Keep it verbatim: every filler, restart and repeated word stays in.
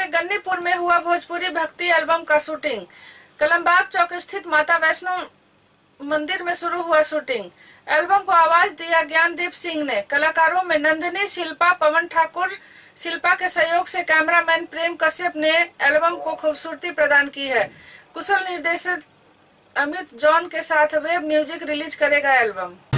के गन्नीपुर में हुआ भोजपुरी भक्ति एल्बम का शूटिंग। कलमबाग चौक स्थित माता वैष्णो मंदिर में शुरू हुआ शूटिंग। एल्बम को आवाज दिया ज्ञानदीप सिंह ने। कलाकारों में नंदिनी, शिल्पा, पवन ठाकुर। शिल्पा के सहयोग से कैमरामैन प्रेम कश्यप ने एल्बम को खूबसूरती प्रदान की है। कुशल निर्देशक अमित जॉन के साथ वेब म्यूजिक रिलीज करेगा एल्बम।